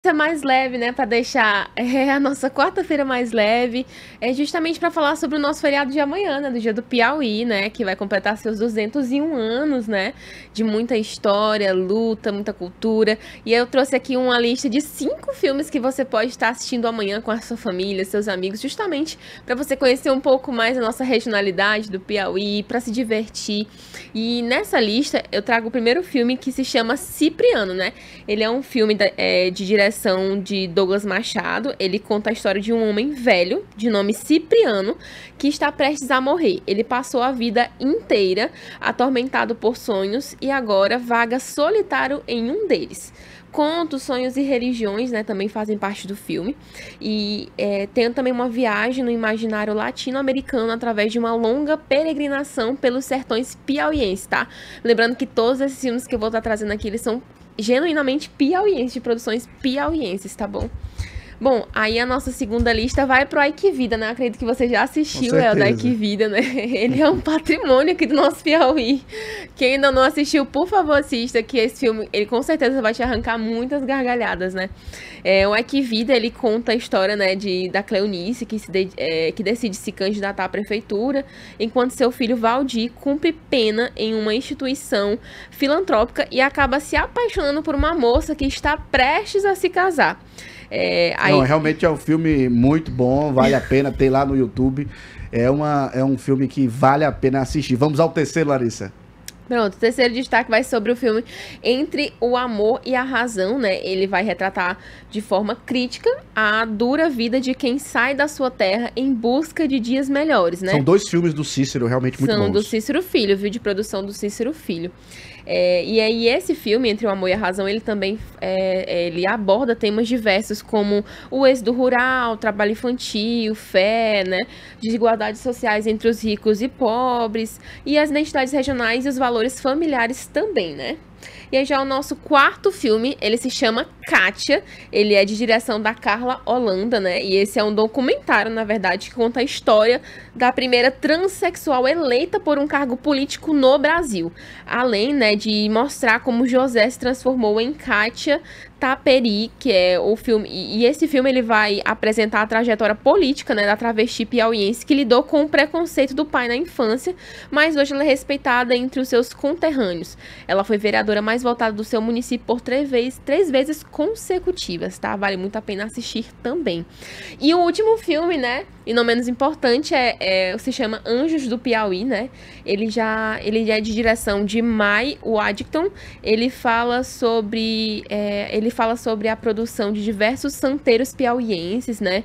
Mais leve, né, para deixar a nossa quarta-feira mais leve, é justamente para falar sobre o nosso feriado de amanhã, né, do Dia do Piauí, né, que vai completar seus 201 anos, né, de muita história, luta, muita cultura. E eu trouxe aqui uma lista de 5 filmes que você pode estar assistindo amanhã com a sua família, seus amigos, justamente para você conhecer um pouco mais a nossa regionalidade do Piauí, para se divertir. E nessa lista eu trago o primeiro filme, que se chama Cipriano, né? Ele é um filme de direção de Douglas Machado. Ele conta a história de um homem velho, de nome Cipriano, que está prestes a morrer. Ele passou a vida inteira atormentado por sonhos e agora vaga solitário em um deles. Contos, sonhos e religiões, né, também fazem parte do filme. E tem também uma viagem no imaginário latino-americano através de uma longa peregrinação pelos sertões piauienses, tá? Lembrando que todos esses filmes que eu vou estar trazendo aqui, eles são genuinamente piauienses, de produções piauienses, tá bom? Bom, aí a nossa segunda lista vai pro Ai Que Vida, né? Acredito que você já assistiu, o da Ai Que Vida, né? Ele é um patrimônio aqui do nosso Piauí. Quem ainda não assistiu, por favor, assista, que esse filme, ele com certeza vai te arrancar muitas gargalhadas, né? O Ai Que Vida, ele conta a história, né, da Cleonice, que decide se candidatar à prefeitura, enquanto seu filho Valdir cumpre pena em uma instituição filantrópica e acaba se apaixonando por uma moça que está prestes a se casar. Não, realmente é um filme muito bom, vale a pena ter lá no YouTube. É um filme que vale a pena assistir. Vamos ao terceiro, Larissa. Pronto, o terceiro destaque vai sobre o filme Entre o Amor e a Razão, né? Ele vai retratar de forma crítica a dura vida de quem sai da sua terra em busca de dias melhores, né? São 2 filmes do Cícero, realmente muito bons. São do Cícero Filho, viu? De produção do Cícero Filho. E aí esse filme, Entre o Amor e a Razão, ele também ele aborda temas diversos como o êxodo rural, trabalho infantil, fé, né, desigualdades sociais entre os ricos e pobres, e as identidades regionais e os valores familiares também, né? E aí já o nosso quarto filme, ele se chama Kátia, ele é de direção da Carla Holanda, né? E esse é um documentário, na verdade, que conta a história da primeira transexual eleita por um cargo político no Brasil. Além, né, de mostrar como José se transformou em Kátia Taperi, que é o filme, e esse filme ele vai apresentar a trajetória política, né, da travesti piauiense que lidou com o preconceito do pai na infância, mas hoje ela é respeitada entre os seus conterrâneos. Ela foi vereadora mais votada do seu município por 3 vezes consecutivas, tá? Vale muito a pena assistir também. E o último filme, né, e não menos importante, se chama Anjos do Piauí, né? Ele é de direção de Mai Waddington. Ele fala sobre a produção de diversos santeiros piauienses, né?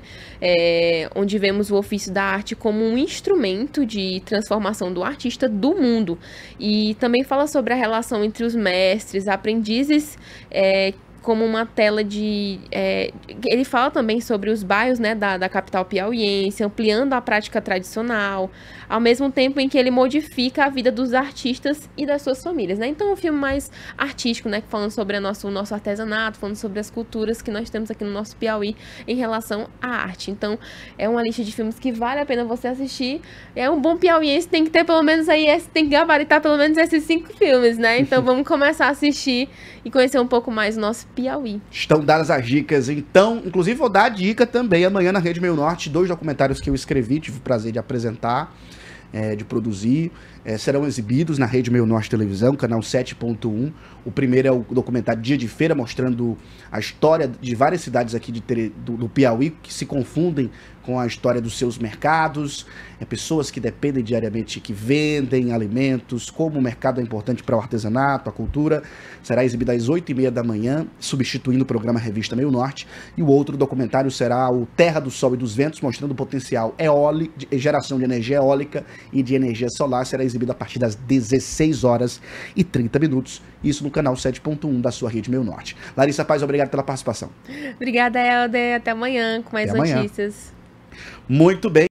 Onde vemos o ofício da arte como um instrumento de transformação do artista do mundo. E também fala sobre a relação entre os mestres, aprendizes, como uma tela de... ele fala também sobre os bairros, né, da capital piauiense, ampliando a prática tradicional, ao mesmo tempo em que ele modifica a vida dos artistas e das suas famílias, né? Então é um filme mais artístico, né, falando sobre o nosso artesanato, falando sobre as culturas que nós temos aqui no nosso Piauí em relação à arte. Então é uma lista de filmes que vale a pena você assistir. É um bom piauiense, tem que ter pelo menos aí, tem que gabaritar pelo menos esses 5 filmes, né? Então vamos começar a assistir e conhecer um pouco mais o nosso Piauí. Estão dadas as dicas, então, inclusive vou dar a dica também amanhã na Rede Meio Norte, 2 documentários que eu escrevi, tive o prazer de apresentar, de produzir, serão exibidos na Rede Meio Norte Televisão, canal 7.1. O primeiro é o documentário Dia de Feira, mostrando a história de várias cidades aqui do Piauí, que se confundem com a história dos seus mercados, pessoas que dependem diariamente, que vendem alimentos, como o mercado é importante para o artesanato, a cultura. Será exibido às 8h30 da manhã, substituindo o programa Revista Meio Norte. E o outro documentário será o Terra do Sol e dos Ventos, mostrando o potencial de geração de energia eólica e de energia solar. Será exibido a partir das 16h30, isso no canal 7.1 da sua Rede Meio Norte. Larissa Paz, obrigado pela participação. Obrigada, Helder. Até amanhã com mais notícias. Muito bem.